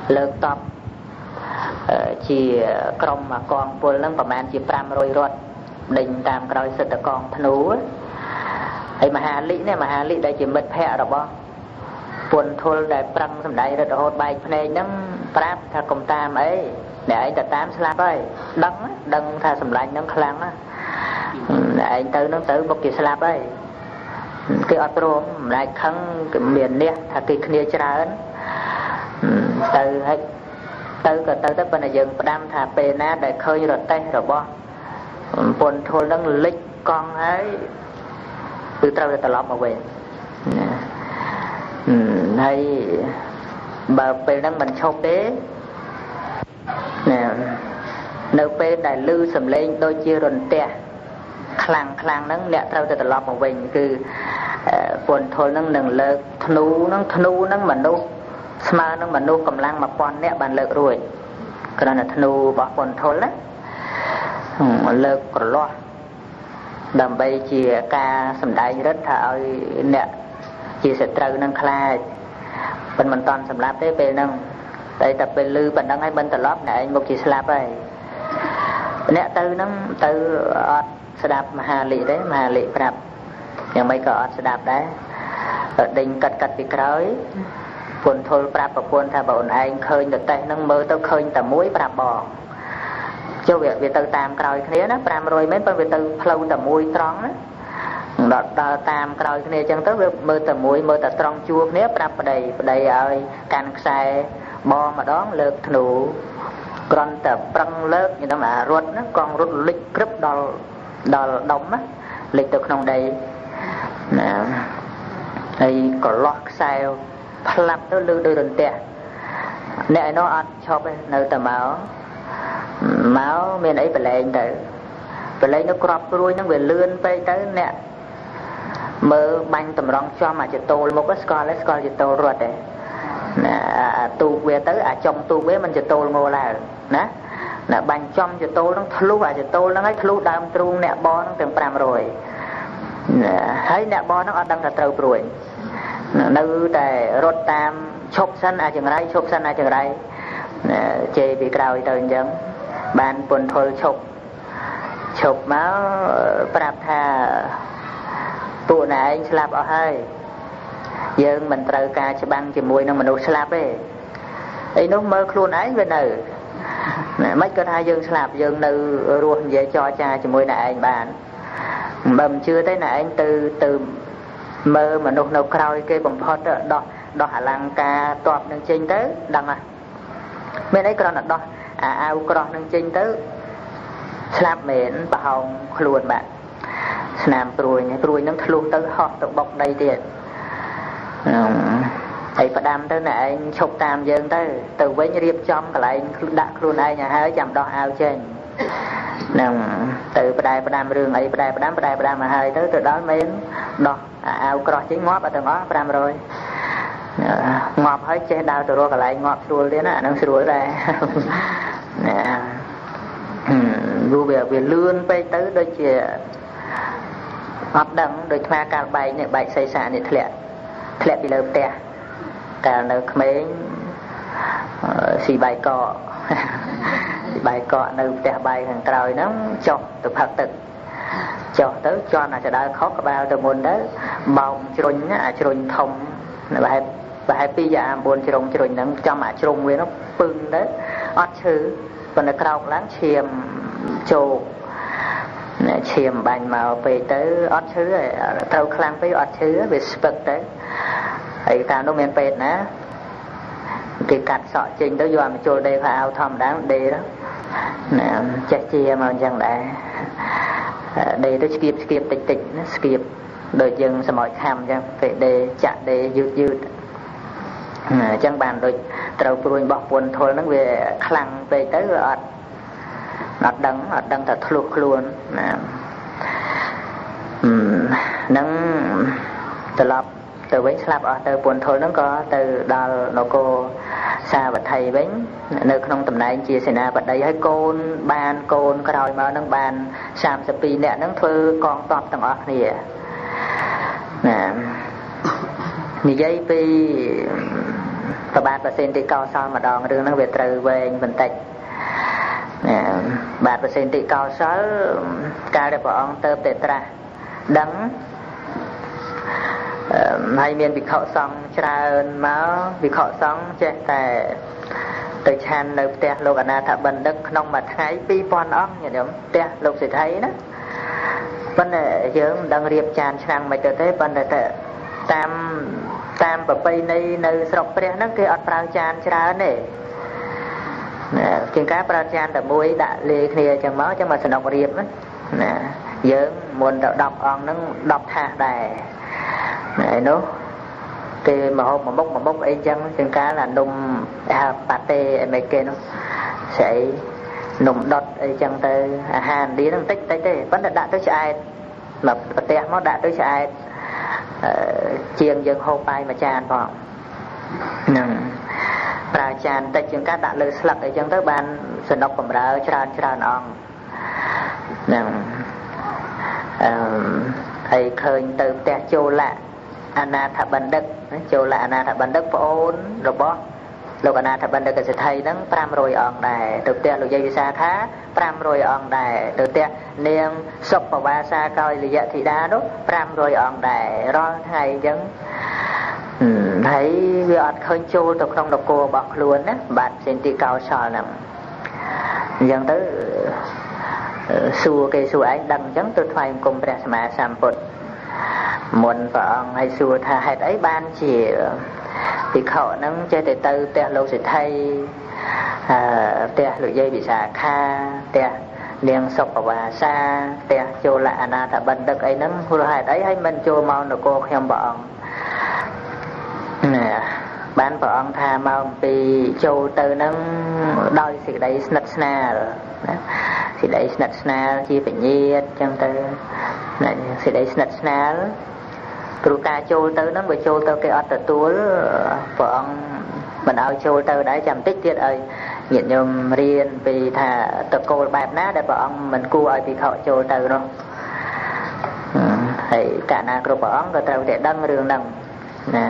លើកតបជាក្រុមមកងពលនឹងប្រហែលជា500រត់ដេញតាមក្រោយសិទ្ធិកងធ្នូហើយមហាលិនេះមហាលិដែលជាមិត្តភ័ក្តិរបស់ពុនធុលដែលប្រឹងសម្ដែងរត់រហូតបែកភ្នែកហ្នឹងប្រាប់ថាកុំតាមអីអ្នកឯងទៅតាមស្លាប់ហើយដឹងថាសម្លាញ់ហ្នឹងខ្លាំងណាអ្នកឯងទៅហ្នឹងទៅមុខគេស្លាប់ហើយគេអត់ព្រមម្ដាយខឹងគេមាននេះថាគេគ្នាច្រើនទៅហើយទៅក៏ទៅប៉ុន្តែយើងផ្ដាំថាពេលណាដែលឃើញរទេះរបស់ពុនធុលហ្នឹងលិចកង់ហើយគឺត្រូវតែត្រឡប់មកវិញហើយបើពេលហ្នឹងមិនឈប់ទេនៅពេលដែលឮសំឡេងដូចជារន្ទះខ្លាំងហ្នឹងអ្នកត្រូវតែត្រឡប់មកវិញគឺពុនធុលហ្នឹងនឹងលើកធ្នូហ្នឹងមនុស្សស្មើនឹងមនុស្សកម្លាំង 1000 នាក់បានលើករួចគ្រាន់តែធ្នូរបស់ពុនធុលណាលើកក្រលាស់ដើម្បីជាការសម្ដែងរិទ្ធថាឲ្យអ្នកជាសត្រូវនឹងខ្លាចប៉ុន្តែមិនតាន់សម្លាប់ទេពេលហ្នឹងតែពេលឮប៉ុណ្ណឹងហើយមិនត្រឡប់អ្នកឯងមុខជាស្លាប់ហើយអ្នកទៅហ្នឹងទៅអត់ស្ដាប់មហាលិទេមហាលិប្រាប់យ៉ាងម៉េចក៏អត់ស្ដាប់ដែរដេញកាត់ពីក្រោយពុនធុលប្រាប់ប្រពន្ធថាបើអូនឯងឃើញតេះហ្នឹងមើលទៅឃើញតែមួយប្រាប់បងចុះវាទៅតាមក្រោយគ្នាណា500មែនប៉ុន្តែវាទៅផ្លូវតែមួយត្រង់ណាដល់តាមក្រោយគ្នាអញ្ចឹងទៅវាមើលតែមួយមើលតែត្រង់ជួរគ្នាប្រាប់ប្តីឲ្យកាន់ខ្សែបងម្ដងលើកធ្នូគ្រាន់តែប្រឹងលើកខ្ញុំថារត់ណាកង់រត់លិចក្រឹបដល់ដុំណាលិចទៅក្នុងដីណាហើយកន្លោះខ្សែផ្លាប់ទៅលើដោយរន្ទះអ្នកឯនោះអត់ឈប់ទេនៅតែមកមានអីប្រឡែងទៅនៅក្របព្រួយហ្នឹងវាលឿនពេកទៅអ្នកមើលបាញ់តម្រង់ចំអាចតូលមុខស្គាល់ជាតូលរត់ទេណាអាទូកវាទៅអាចំទូកវាមិនជាតូលមកឡើយណាបាញ់ចំជាតូលហ្នឹងធ្លុះអាចតូលហ្នឹងឲ្យធ្លុះដើមទ្រូងអ្នកបហ្នឹងទាំង500ហើយអ្នកបហ្នឹងអត់ដឹងថាត្រូវព្រួយនៅតែរត់តាមឈប់សិនអាចង្រៃជេរពីក្រោយទៅអញ្ចឹងបានពុនធុលឈប់មកប្រាប់ថាពួកណែឯងស្លាប់អស់ហើយយើងមិនត្រូវការច្បាំងជាមួយនឹងមនុស្សស្លាប់ទេអីនោះមើលខ្លួនឯងវានៅមិនក៏ថាយើងស្លាប់យើងនៅរស់និយាយចរចាជាមួយណែឯងបានបើមិនជឿទេណែឯងទៅមើលមនុស្សនៅក្រោយគេបំផុតដោះអលង្ការតបនឹងចេញទៅដឹងហ៎មានអីគ្រាន់តែដោះអាវក្រោះនឹងចេញទៅស្លាប់មែនប្រហោងខ្លួនបាក់ស្នាមព្រួយនឹងធ្លុះទៅហោះទៅបុកដីទៀតហើយផ្ដាំទៅណែឯងឈប់តាមយើងទៅវិញរៀបចំកន្លែងដាក់ខ្លួនឯងឲ្យហើយចាំដោះអាវចេញនឹងទៅផ្ដាំរឿងអីផ្ដាំមកហើយទៅដល់មែនដោះអាវក្រោះចេញងាប់អត់ទាំងអស់500ងាប់ហើយចេះដើរទៅរកកន្លែងងាប់ស្រួលទៀតណាអានឹងស្រួលដែរវាលឿនពេកទៅដូចជាអត់ដឹងដូចថ្មកាលបែកនេះបែកសីសានេះធ្លាក់ពីលើផ្ទះកាលនៅក្មេងស៊ីបាយកកនៅផ្ទះបាយខាងក្រោយហ្នឹងចុះទៅផឹកទឹកចុះទៅជន់អាចដើរខុសក្បាលទៅមុនទៅបោកជ្រុញអាជ្រុញធំប្រហែល2យ៉ាង9ជ្រុងហ្នឹងចំអាជ្រុងវានោះពឹងទៅអត់ឈឺប៉ុន្តែក្រោកឡើងឈាមជោកឈាមបាញ់មកពេកទៅអត់ឈឺទេត្រូវខ្លាំងពេកអត់ឈឺវាស្ពឹកទៅហើយតាមនោះមានពេទ្យណាគេកាត់សក់ចេញទៅយកមកជុលដេផាអាវធម្មតាដេទៅណាចេះជាមកអញ្ចឹងដែរដេទៅស្គៀបតិចណាស្គៀបដូចយើងសមោចខំអញ្ចឹងពេលដេចាក់ដេយឺតអញ្ចឹងបានដូចត្រូវព្រួយរបស់ពុនធុលហ្នឹងវាខ្លាំងពេកទៅវាអត់ដឹងថាធ្លុះខ្លួនណានឹងត្រឡប់ទៅវិញស្លាប់អស់ទៅពុនធុលហ្នឹងក៏ទៅដល់នគរសាវត្ថីវិញនៅក្នុងតំណែងជាសេនាបតីហើយកូនក្រោយមកហ្នឹងបាន32នាក់ហ្នឹងធ្វើកងទ័ពទាំងអស់គ្នាណានិយាយពី បក៏បាទប្រសិនទីកោសលម្ដងរឿងហ្នឹងវាត្រូវវែងបន្តិចបាទប្រសិនទីកោសលកាលដែលព្រះអង្គទៅតែត្រាស់ដឹងហើយមានវិខសង្ឃច្រើនមកវិខសង្ឃចេះតែទៅឆាននៅផ្ទះលោកអនាថបណ្ឌិតក្នុងមួយថ្ងៃ 2000 អង្គញាតិញោមផ្ទះលោកសេដ្ឋីណាប៉ុន្តែយើងមិនដឹងរៀបចានឆ្នាំងមិនទៅទេប៉ុន្តែតាមប្រពៃណីនៅស្រុកព្រះហ្នឹងគេអត់ប្រើចានច្រើនទេជាងការប្រើចានតែមួយដាក់លាយគ្នាអញ្ចឹងមកសនុករៀបណាយើងមុនទៅ10អង្គហ្នឹង10ថាសដែរឯនោះគេមកហូបមួយមុខអីចឹងជាងការអានំប៉ាតេអីមិនគេនោះស្អីនំដុតអីចឹងទៅអាហារឥណ្ឌាហ្នឹងតិចទេប៉ុន្តែដាក់ទៅឆ្អែតមកប្រទេសមកដាក់ទៅឆ្អែតជាងយើងហូបបាយមួយចានផងហ្នឹងប្រើចានតិចជាងការដាក់លើស្លឹកអីចឹងទៅបានសនុកបំរើច្រើនអង្គហ្នឹងហើយឃើញទៅផ្ទះចូលៈអនាថបណ្ឌិតចូលៈអនាថបណ្ឌិតប្អូនរបស់លោកអនាថបណ្ឌិតកសិដ្ឋីហ្នឹង500អង្គដែរទៅផ្ទះលោកយាយវិសាខា500អង្គដែរទៅផ្ទះនាងសុបវាសាកោលយៈធីតានោះ500អង្គដែររាល់ថ្ងៃអញ្ចឹងហើយវាអត់ឃើញចូលទៅក្នុងនគររបស់ខ្លួនណាបាទសេនទីកោសលហ្នឹងអញ្ចឹងទៅសួរគេសួរឯងដឹងអញ្ចឹងទៅថ្វាយបង្គំព្រះសម្មាសម្ពុទ្ធមុនព្រះអង្គឲ្យសួរថាហេតុអីបានជាភិក្ខុហ្នឹងចេះតែទៅផ្ទះលោកសេដ្ឋីផ្ទះលោកយាយវិសាខាផ្ទះនាងសុបវាសាផ្ទះចូលៈអនាថបណ្ឌិតអីហ្នឹងព្រោះហេតុអីហើយមិនចូលមកនគរខ្ញុំព្រះអង្គបានព្រះអង្គថាមកអំពីចូលទៅហ្នឹងដោយសេចក្តីស្និទ្ធស្នាលណាសេចក្តីស្និទ្ធស្នាលជាពញាតអញ្ចឹងទៅសេចក្តីស្និទ្ធស្នាលព្រោះការចូលទៅហ្នឹងបើចូលទៅគេអត់ទទួលព្រះអង្គមិនឲ្យចូលទៅដែរចាំតិចទៀតឲ្យញាតិញោមរៀនពីថាតកូលបែបណាដែលព្រះអង្គមិនគួរឲ្យភិក្ខុចូលទៅនោះហើយកាលណាគ្រប់ព្រះអង្គក៏ត្រូវតែដឹងរឿងហ្នឹងណា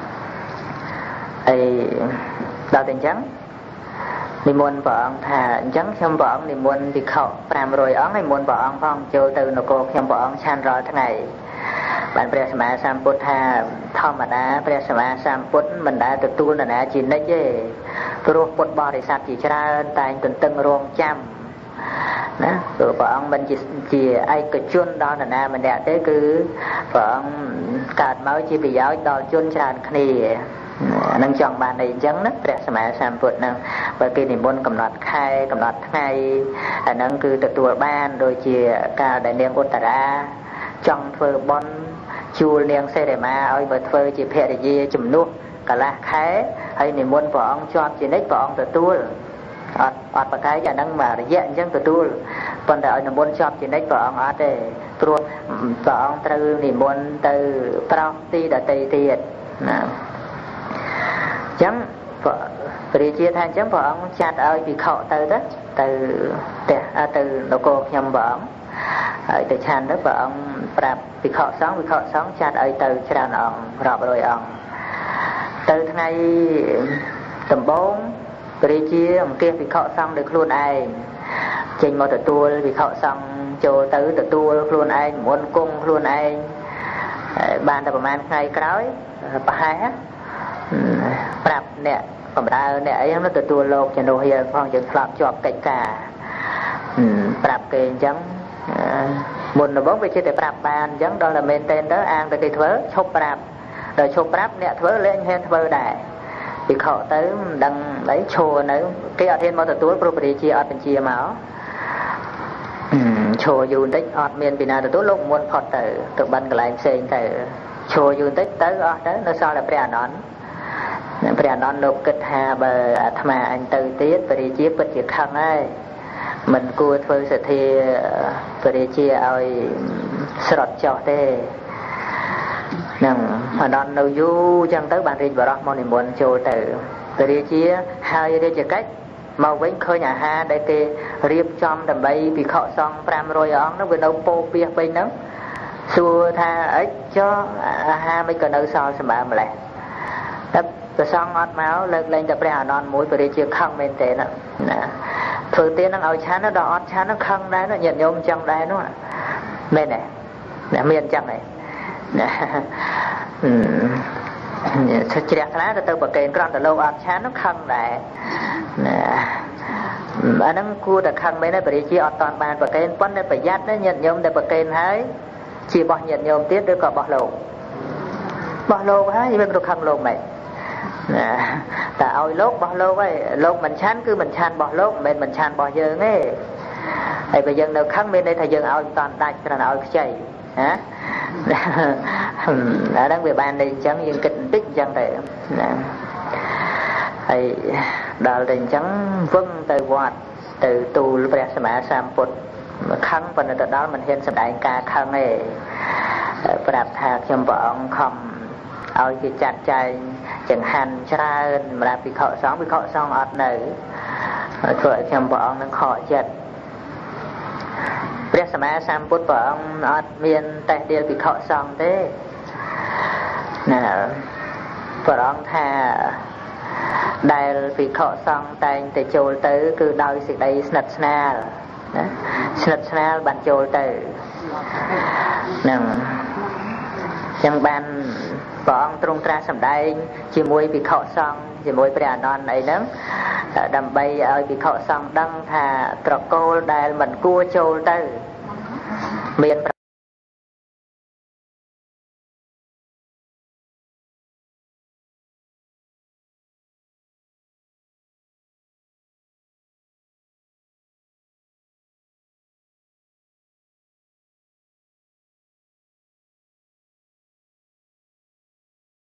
ហើយដល់តែអញ្ចឹងនិមន្តព្រះអង្គថាអញ្ចឹងខ្ញុំព្រះអង្គនិមន្តភិក្ខុ500អង្គហើយនិមន្តព្រះអង្គផងចូលទៅនគរខ្ញុំព្រះអង្គឆានរាល់ថ្ងៃបានព្រះសម្មាសម្ពុទ្ធថាធម្មតាព្រះសម្មាសម្ពុទ្ធមិនដែលទទួលនរណាជានិច្ចទេព្រោះពុទ្ធបរិស័ទជាច្រើនតែងទន្ទឹងរង់ចាំណាព្រោះព្រះអង្គមិនជាឯកជនដល់នរណាម្នាក់ទេគឺព្រះអង្គកើតមកជាប្រយោជន៍ដល់ជនច្រើនគ្នានឹងចង់បានអីអញ្ចឹងណាព្រះសម្មាសម្ពុទ្ធហ្នឹងបើគេនិមន្តកំណត់ខែកំណត់ថ្ងៃអាហ្នឹងគឺទទួលបានដូចជាកាលដែលនាងឧត្តរាចង់ធ្វើបុណ្យជួលនាងសេរីមាឲ្យមកធ្វើជាភរិយាជំនួសកន្លះខែហើយនិមន្តព្រះអង្គជាប់ជានិច្ចព្រះអង្គទទួលអត់ប្រកែកអាហ្នឹងមករយៈអញ្ចឹងទទួលប៉ុន្តែឲ្យនិមន្តជាប់ជានិច្ចព្រះអង្គអត់ទេព្រោះព្រះអង្គត្រូវនិមន្តទៅប្រោសទីដទៃទៀតណាអញ្ចឹងព្រះរាជាថាអញ្ចឹងព្រះអង្គចាត់ឲ្យភិក្ខុទៅផ្ទះទៅនគរខ្ញុំព្រះអង្គហើយទៅឆានទៅព្រះអង្គប្រាប់ភិក្ខុសង្ឃចាត់ឲ្យទៅច្រើនអង្គរាប់រយអង្គទៅថ្ងៃដំបូងព្រះរាជាអង្គាសភិក្ខុសង្ឃដោយខ្លួនឯងចេញមកទទួលភិក្ខុសង្ឃចូលទៅទទួលខ្លួនឯងមុនគង់ខ្លួនឯងបានតែប្រហែលថ្ងៃក្រោយប្រហែលប្រាប់អ្នកបម្រើអ្នកអីហ្នឹងទទួលលោកជំនួសយើងផងយើងធ្លាប់ជាប់កិច្ចការប្រាប់គេអញ្ចឹងមុនដំបូងវាជិះតែប្រាប់បានអញ្ចឹងដល់តែមែនទែនទៅអាងតែគេធ្វើឈប់ប្រាប់ដល់ឈប់ប្រាប់អ្នកធ្វើលែងហ៊ានធ្វើដែរពិខុទៅមិនដឹងអីឈរនៅគេអត់ហ៊ានមកទទួលព្រោះព្រះរាជាអត់បញ្ជាមកឈរយូរបន្តិចអត់មានពីណាទទួលលោកមុនផុតទៅបិណ្ឌកន្លែងផ្សេងទៅឈរយូរបន្តិចទៅអស់ទៅនៅសល់តែព្រះអានន្ទព្រះអានន្ទលោកគិតថាបើអាត្មាអញទៅទៀតព្រះរាជាពិតជាខឹងហើយមិនគួរធ្វើសទ្ធាព្រះរាជាឲ្យស្រត់ចោះទេនឹងអានន្ទនៅយូរចឹងទៅបានរាជបរោះមកនិមន្តចូលទៅព្រះរាជាហើយរាជកិច្ចមកវិញឃើញអាហារដែលគេរៀបចំដើម្បីភិក្ខុសង្ឃ500អង្គនោះវានៅពោពាសពេញហ្នឹងសួរថាអីចុះអាហារមិនក៏នៅសល់សម្បើម្លេះតែព្រះសង្ឃអត់មកលើកលែងតែព្រះអានន្ទមួយបរិជាខឹងមែនទេណាធ្វើទាននឹងឲ្យឆានដល់អត់ឆាននឹងខឹងដែរញាតិញោមអញ្ចឹងដែរនោះមែនទេអ្នកមានអញ្ចឹងទេជ្រះខ្លះទៅប្រកេនក្រំទៅលោកអត់ឆាននឹងខឹងដែរអាហ្នឹងគួរតែខឹងមែនទេបរិជាអត់តាន់បានប្រកេនប៉ុន្តែប្រយ័ត្នណាញាតិញោមតែប្រកេនហើយជារបស់ញាតិញោមទៀតឬក៏របស់លោកហើយមិនទៅខឹងលោកមិនតែឲ្យលោករបស់លោកហើយលោកមិនឆានគឺមិនឆានរបស់លោកមិនមែនមិនឆានរបស់យើងទេហើយបើយើងនៅខឹងមានន័យថាយើងឲ្យមិនតាន់ដាច់គ្រាន់តែឲ្យខ្ចីណាអាហ្នឹងវាបានន័យអញ្ចឹងយើងគិតបន្តិចអញ្ចឹងទៅណាហើយដល់តែអញ្ចឹងវឹងទៅវត្តទៅទូលព្រះសម្មាសម្ពុទ្ធខឹងប៉ុន្តែទៅដល់មិនហ៊ានសម្ដែងការខឹងទេប្រាប់ថាខ្ញុំព្រះអង្គខំឲ្យគេចាត់ចែងចង្ហាន់ច្រើនសម្រាប់ភិក្ខុសង្ឃអត់នៅធ្វើឲ្យខ្ញុំព្រះអង្គនឹងខកចិត្តព្រះសម្មាសម្ពុទ្ធព្រះអង្គអត់មានតេះដៀលភិក្ខុសង្ឃទេណាព្រះអង្គថាដែលភិក្ខុសង្ឃតែងតែចូលទៅគឺដោយសេចក្តីស្និទ្ធស្នាលណាស្និទ្ធស្នាលបានចូលទៅហ្នឹងចឹងបានព្រះអង្គទ្រង់ត្រាស់សម្ដែងជាមួយភិក្ខុសង្ឃជាមួយព្រះអានន្ទអីហ្នឹងដើម្បីឲ្យភិក្ខុសង្ឃដឹងថាត្រកូលដែលមិនគួរចូលទៅមាន